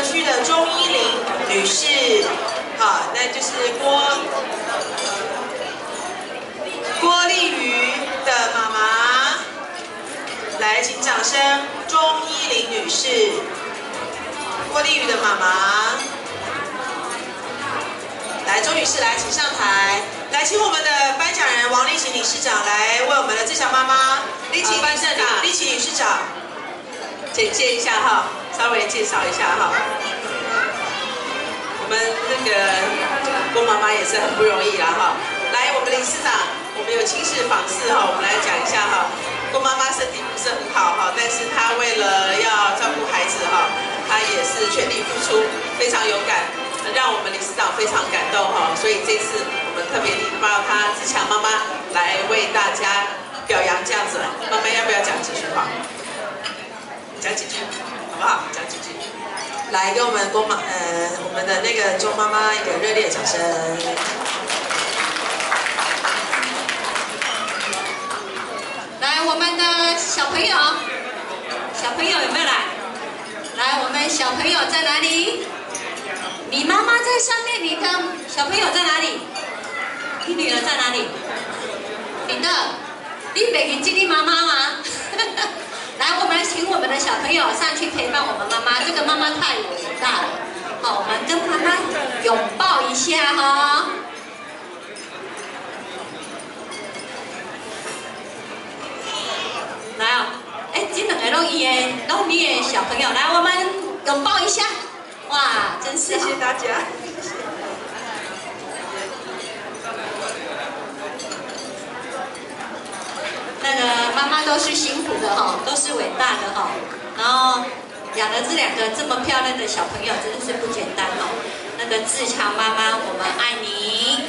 德区的钟依玲女士，好，那就是郭丽瑜的妈妈，来，请掌声，钟依玲女士，郭丽瑜的妈妈，来，钟女士来，请上台，来，请我们的颁奖人王丽琴理事长来为我们的志强妈妈，丽琴理事长，简介一下哈，稍微介绍一下哈。我们那个郭妈妈也是很不容易啦哈。来，我们理事长，我们有亲事访视哈，我们来讲一下哈。郭妈妈身体不是很好哈，但是她为了要照顾孩子哈，她也是全力付出，非常勇敢，让我们理事长非常感动哈。所以这次我们特别引爆她志强妈妈来为大家表扬这样子。妈妈要不要讲几句话？讲几句，好不好？讲几句。来，给我们我们的那个钟妈妈一个热烈的掌声。 来，我们的小朋友有没有来？来，我们小朋友在哪里？你妈妈在上面，你的小朋友在哪里？你女儿在哪里？你没给经历妈妈吗？来，我们请我们的小朋友上去陪伴我们妈妈，这个妈妈太伟大了。好，我们跟妈妈拥抱一下哈。来哦，哎，这两个弄你的小朋友，来，我们拥抱一下。哇，真是谢谢大家。 那个妈妈都是辛苦的哈，都是伟大的哈。然后养了这两个这么漂亮的小朋友，真的是不简单哦。那个志强妈妈，我们爱你。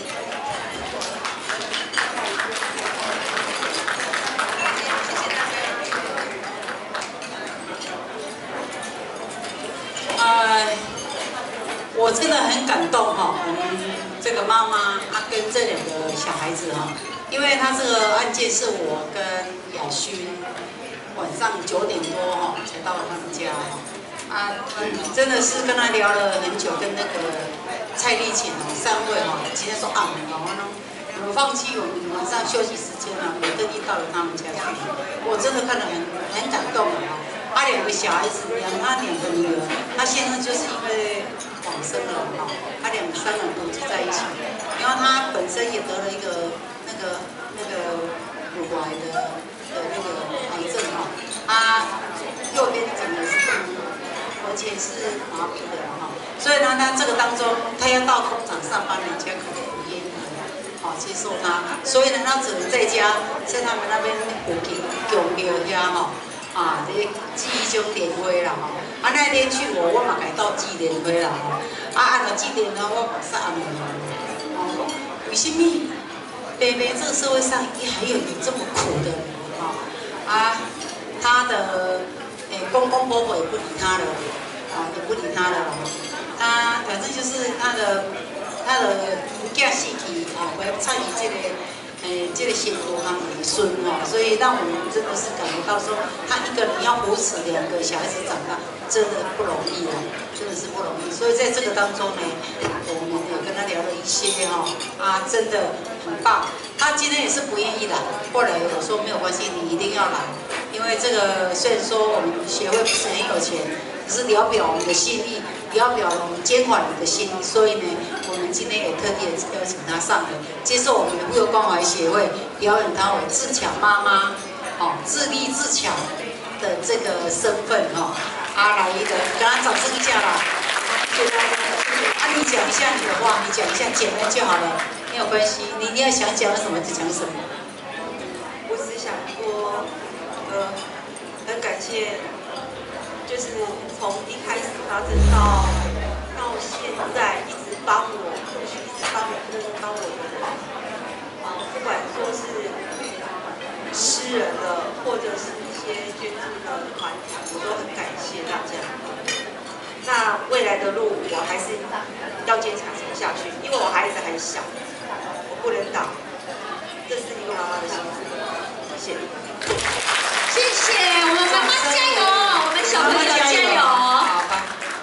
我真的很感动哈，我们这个妈妈跟这两个小孩子哈，因为他这个案件是我跟雅勋晚上9点多哈才到他们家哈，真的是跟他聊了很久，跟那个蔡丽琴3位哈，今天说我们放弃我们晚上休息时间了，我特地到了他们家去，我真的看得很感动啊。他两个小孩子，他两个女儿，他先生就是因为往生了哈，他3人同居在一起，然后他本身也得了一个那个乳癌的那个癌症哈，他右边整个是不能，而且是麻痹的哈，所以呢，他这个当中他要到工厂上班，人家可能不愿意好接受他，所以呢，他只能在家，在他们那边附近供庙遐哈。这记忆中莲花啦吼，那天去我嘛改到记莲花啦吼，按了记莲花我马上按了，为什么？北北这个社会上还有这么苦的人哈？他的公公婆婆也不理他了，也不理他了，他反正就是他的囝死去会参与这个幸福他们的孙哦，所以让我们真的是感觉到说，他一个人要扶持2个小孩子长大，真的不容易哦，真的是不容易。所以在这个当中呢，我们也跟他聊了一些哈，真的很棒。他今天也是不愿意来，后来我说没有关系，你一定要来，因为这个虽然说我们协会不是很有钱，只是聊表我们的心意。聊表我们捐款你的心意，所以呢，我们今天也特地邀请他上来，接受我们妇幼关怀协会表演他为自强妈妈，自立自强的这个身份来一个，跟他掌声一下啦，谢谢大家。你讲一下你的话，你讲一下简单就好了，没有关系，你要想讲什么就讲什么。 我只想说，很感谢。就是从一开始发生到现在，一直帮我，一直帮我的人，不管说是诗人的，或者是一些捐助的团体，我都很感谢大家。那未来的路，我还是要坚强走下去，因为我孩子还小，我不能倒。这是一个妈妈的心思，谢谢。 谢谢我们妈妈加油，我们小朋友加油。 好吧。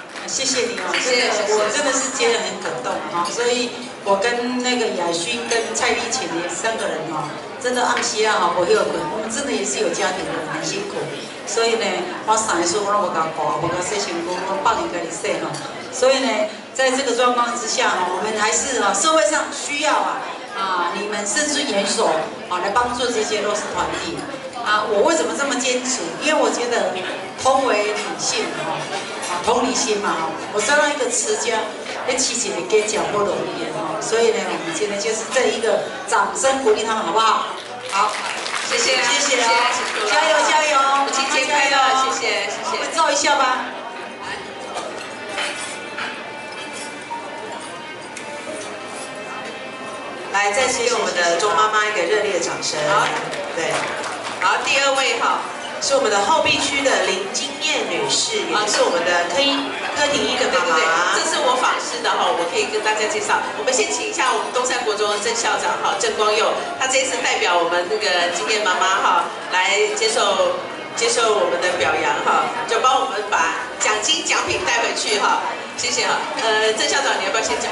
谢谢你哦， 谢谢， 我真的是觉得很感动啊，所以我跟那个亚勋跟蔡丽琴也3个人哦，真的暗时啊哈，我有困，我们真的也是有家庭的，很辛苦，所以呢，我上来说我拢无甲顾，无甲洗身躯，我放你家己洗哈，所以呢，在这个状况之下哈，我们还是啊，社会上需要你们伸出援手来帮助这些弱势团体。我为什么这么坚持？因为我觉得同为女性同理心嘛我知道一个持家，要起起来给脚不容易所以呢，我们今天就是这一个掌声鼓励他们，好不好？好， 谢谢， 谢谢辛苦了， 加油加油， 母亲节快乐，谢谢谢谢， 照一下吧。 来，再次给我们的钟妈妈一个热烈的掌声。好，对。好，第2位是我们的后壁区的林金燕女士，也是我们的柯廷一的妈妈。这是我访视的我可以跟大家介绍。我们先请一下我们东山国中的郑校长郑光佑，他这一次代表我们那个金燕妈妈来接受我们的表扬就帮我们把奖金奖品带回去谢谢郑校长，你要不要先讲？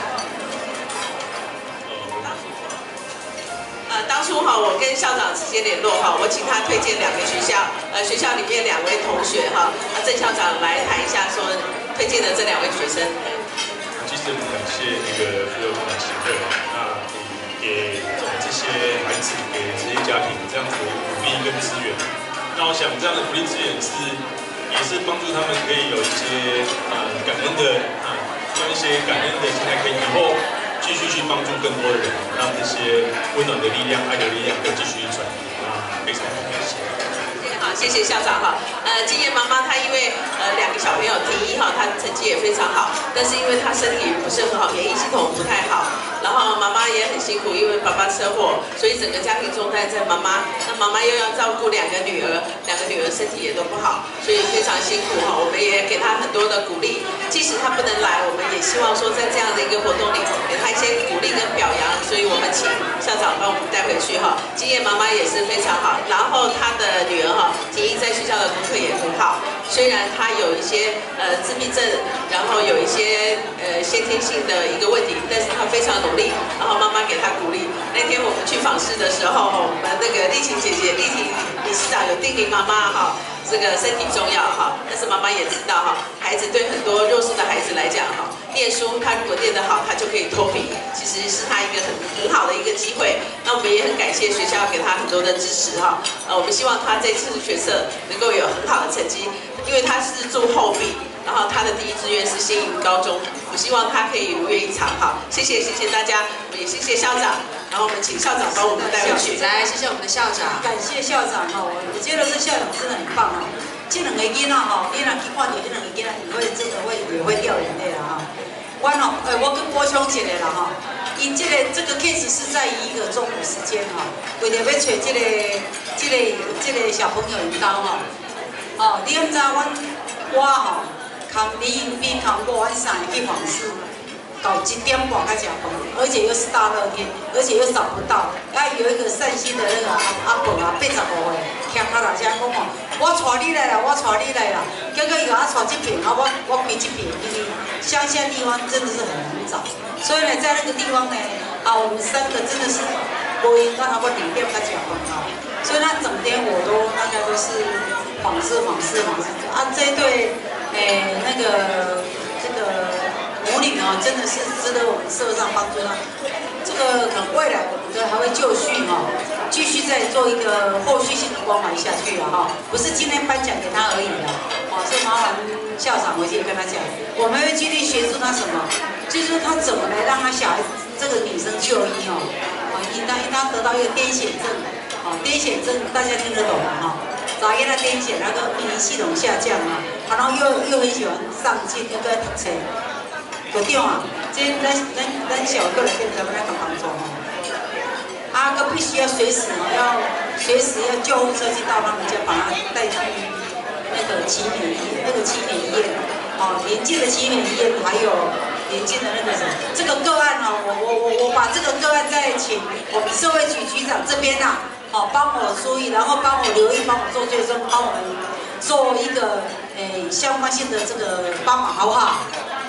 当初我跟校长直接联络我请他推荐2个学校，学校里面2位同学郑校长来谈一下说推荐的这2位学生。 其实很感谢那个妇幼发展协会给这些孩子给这些家庭这样子的鼓励跟资源。那我想这样的鼓励资源也是帮助他们可以有一些感恩的用一些感恩的心态，可以以后继续去帮助更多的人，让这些温暖的力量、爱的力量可以继续传递。非常感谢。 好，谢谢校长金燕妈妈她因为2个小朋友，第一她成绩也非常好，但是因为她身体不是很好，免疫系统不太好，然后妈妈也很辛苦，因为爸爸车祸，所以整个家庭重担在妈妈。那妈妈又要照顾2个女儿，2个女儿身体也都不好，所以非常辛苦我们也给她很多的鼓励，即使她不能来，我们也希望说在这样的一个活动里给她一些鼓励跟表扬，所以我们请校长帮我们带回去金燕妈妈也是非常好，然后她的女儿婷宜在学校的功课也很好，虽然她有一些自闭症，然后有一些先天性的一个问题，但是她非常努力，然后妈妈给她鼓励。那天我们去访视的时候我们那个丽婷姐姐、丽婷理事长有叮咛妈妈这个身体重要但是妈妈也知道孩子对很多弱势的孩子来讲念书他如果念得好，他就可以脱贫，其实是他一个很好的一个机会。那我们也很感谢学校给他很多的支持我们希望他这次学测能够有很好的成绩，因为他是住后壁，然后他的第1志愿是新营高中，我希望他可以如愿以偿谢谢大家，我们也谢谢校长，然后我们请校长帮我们带回去。来，谢谢我们的校长。 感谢校长我觉得这校长真的很棒这2个囡仔你若去看到这2个囡仔，你会真的也会掉眼泪我跟补充一下因这个 case 是在于一个中午时间为了要找这个小朋友因兜你毋知我扛你边扛我晚上去访视。到1点半才吃饭，而且又是大热天，而且又找不到。有一个善心的那个阿伯85岁，徛脚踏车讲我带你来啦，我带你来啦。结果伊甲我带这边，我开这边，因为乡下地方真的是很难找，所以呢，在那个地方呢，我们3个真的是无闲到差不多2点才吃饭所以他整天我都大概都是访视这一对那个这个。母女真的是值得我们社会上帮助这个可能未来我们都还会继续再做一个后续性的关怀下去不是今天颁奖给他而已所以麻烦校长回去跟他讲，我们会继续协助他什么，就是说他怎么来让他小孩子这个女生就医因他得到一个癫痫症癫痫症大家听得懂早给他癫痫，那个免疫系统下降然后又很喜欢上进，又在读书。有对这咱小个人跟咱们来帮助必须要随时要救护车去到他们家，把他带去那个奇美医院邻近的奇美医院，还有邻近的那个什么，这个个案我把这个个案再请我们社会局局长这边帮我注意，然后帮我留意，帮我做追踪，帮我们做一个相关性的这个帮忙，好不好？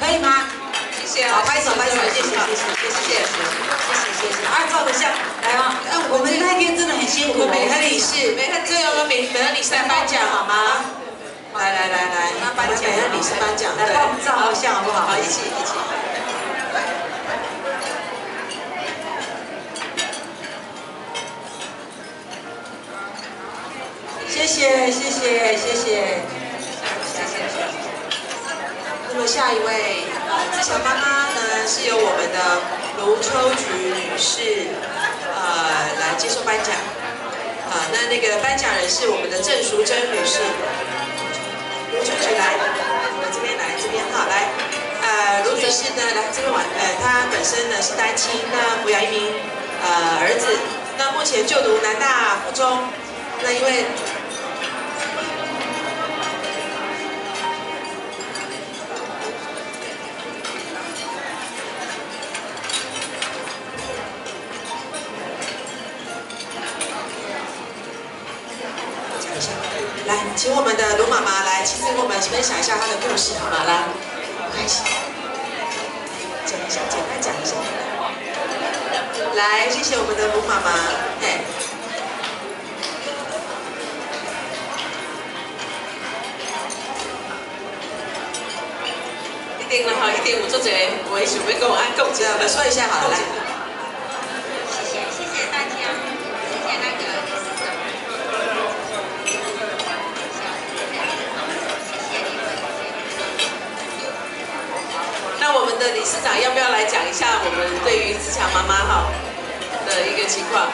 可以吗？ 谢谢， 好，拍手拍手，谢谢谢谢谢谢。 啊，照个相，来啊！我们那天真的很辛苦。 美和理事，这有个美和理事来颁奖好吗？来，那颁奖，美和理事颁奖， 来帮我们照个相好不好？ 好，一起。 谢谢。 那么下一位，志强妈妈呢是由我们的卢秋菊女士，来接受颁奖。那个颁奖人是我们的郑淑珍女士。卢秋菊来，我这边好，来，卢女士呢来这边玩，她本身呢是单亲，那抚养一名儿子，那目前就读南大附中，那因为。来，请我们的卢妈妈来，其实跟我们分享一下她的故事，好吗？来，开始，简单讲一下。来，谢谢我们的卢妈妈，一定了哈，一定有做这个，我想要跟我按共知道的说一下好了，来。 谢谢大家，谢谢那个理事长。 那我们的理事长要不要来讲一下我们对于志强妈妈的一个情况？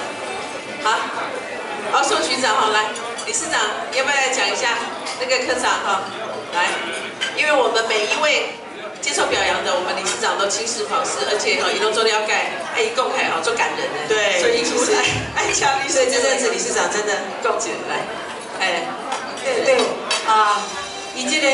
好，宋局长来，理事长要不要来讲一下那个科长来，因为我们每一位接受表扬的，我们理事长都亲自访视，而且一路做了解，一共还做感人的，对，所以就是爱强力，所以这阵子理事长真的够起来， 对伊这个。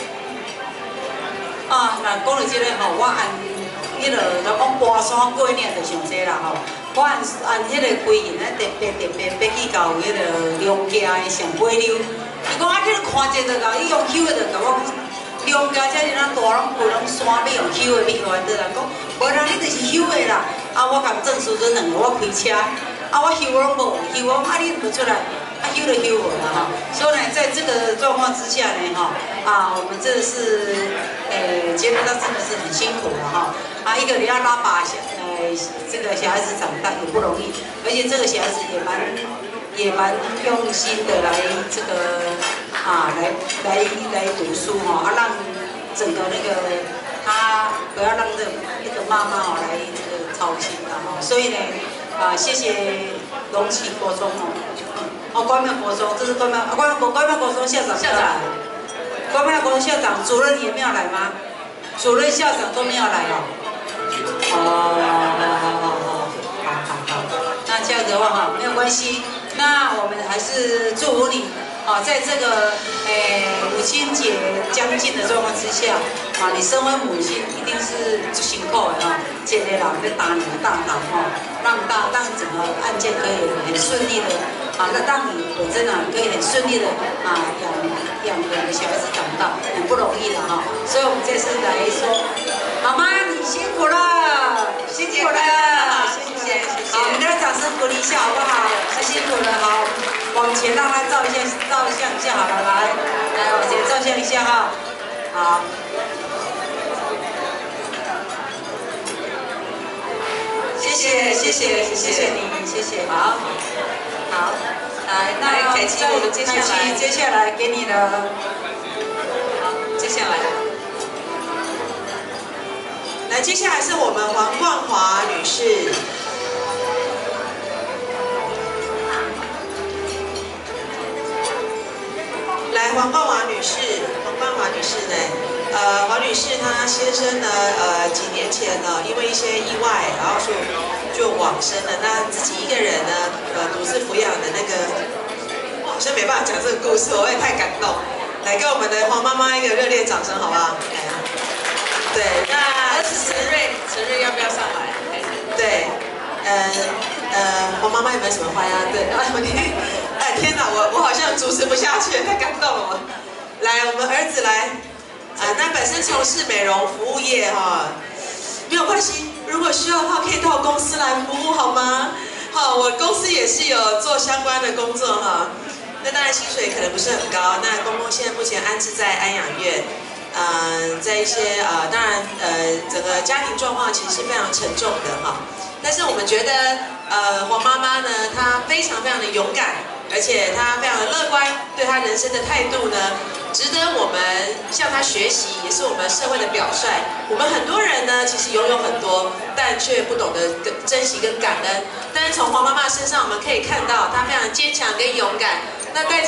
那讲到这个我按迄个来讲跋山过岭就上济啦我按迄个规人特别要去到迄个梁家的上尾溜。伊讲这个看者就甲伊用抽的就甲我梁家这是咱大拢规拢山要用抽的，要完的人讲，无人你就是抽的啦。我甲郑淑珍两个我开车，我抽拢无，抽你不出来。修了修我了所以呢，在这个状况之下呢，我们真的是，觉得他真的是很辛苦了一个你要拉把这个小孩子长大也不容易，而且这个小孩子也蛮用心的来这个来读书让整个那个他不要让这个妈妈来这个操心所以呢，谢谢龙崎国中关庙国中，这是关庙国中校长来，关庙国中校长主任也没有来吗？主任校长都没有来好，那这样子的话没有关系，那我们还是祝福你在这个母亲节将近的状况之下你身为母亲一定是辛苦的一个人要担你的大担让整个案件可以很顺利的让你本身可以很顺利的养两个小孩子长大，很不容易的所以我们这次来说，妈妈你辛苦了，辛苦了，谢谢。好，我们给他掌声鼓励一下好不好？太辛苦了，好，往前让他照相一下好了，来，往前照相一下好。谢谢你，谢谢，好，来，那凯琪，我们接下来给你的， 好，接下来，接下来是我们黄冠华女士。来，黄冠华女士呢？黄女士她先生呢，几年前呢，因为一些意外，然后就往生了。那自己一个人呢，独自抚养的那个，好像没办法讲这个故事，我也太感动。来，给我们的黄妈妈一个热烈掌声，好不好？对，那儿子陈瑞要不要上来？对，黄妈妈有没有什么话呀？对，天哪，我好像主持不下去，太感动了我。来，我们儿子来，那本身从事美容服务业哈，没有关系，如果需要的话可以到公司来服务好吗？好，我公司也是有做相关的工作哈。那当然薪水可能不是很高。那公公现在目前安置在安养院，在一些当然整个家庭状况其实是非常沉重的哈。但是我们觉得黄妈妈呢，她非常非常的勇敢，而且她非常的乐观，对她人生的态度呢，值得我们向她学习，也是我们社会的表率。我们很多人呢，其实拥有很多，但却不懂得珍惜跟感恩。但是从黄妈妈身上，我们可以看到她非常坚强跟勇敢。那带着，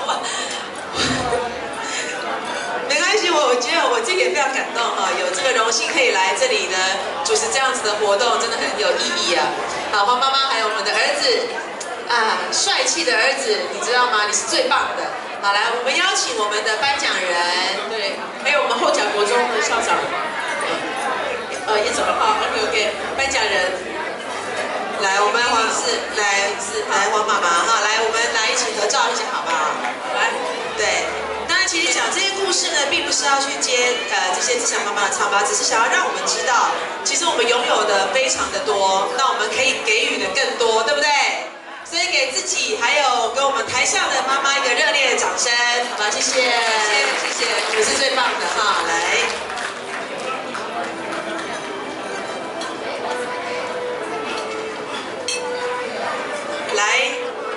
没关系，我觉得我自己也非常感动哈，有这个荣幸可以来这里呢，主持这样子的活动，真的很有意义啊。好，黄妈妈还有我们的儿子帅气的儿子，你知道吗？你是最棒的。好，来，我们邀请我们的颁奖人，对，还有我们后甲国中的校长，也走了哈 ，OK， 颁奖人。来，我们黄来黄妈妈哈，来，我们来一起合照一下，好不好？来，对，当然其实讲这些故事呢，并不是要去接这些志祥妈妈的唱吧，只是想要让我们知道，其实我们拥有的非常的多，那我们可以给予的更多，对不对？所以给自己还有跟我们台下的妈妈一个热烈的掌声，好吧？谢谢，谢谢，你们是最棒的哈，来。来，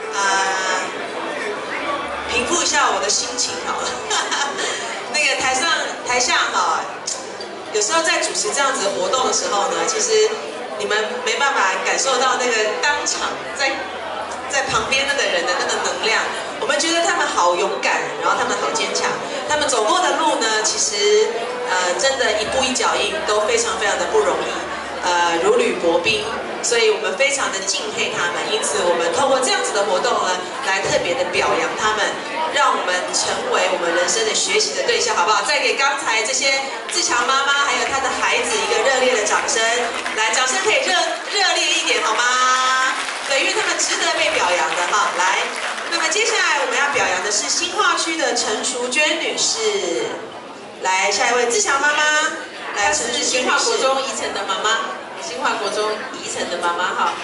平复一下我的心情好了。那个台下哈，有时候在主持这样子的活动的时候呢，其实你们没办法感受到那个当场在旁边那个人的那个能量。我们觉得他们好勇敢，然后他们好坚强，他们走过的路呢，其实真的一步一脚印都非常非常的不容易。如履薄冰，所以我们非常的敬佩他们，因此我们透过这样子的活动呢，来特别的表扬他们，让我们成为我们人生的学习的对象，好不好？再给刚才这些志强妈妈还有她的孩子一个热烈的掌声，来，掌声可以热烈一点好吗？对，因为他们值得被表扬的哈。来，那么接下来我们要表扬的是新化区的陈淑娟女士，来，下一位志强妈妈。她是新化国中宜城的妈妈，新化国中宜城的妈妈哈。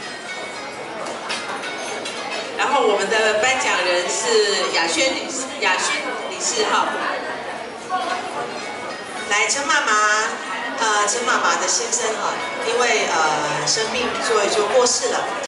然后我们的颁奖人是雅轩女士哈。来，陈妈妈的先生哈，因为生病所以就过世了。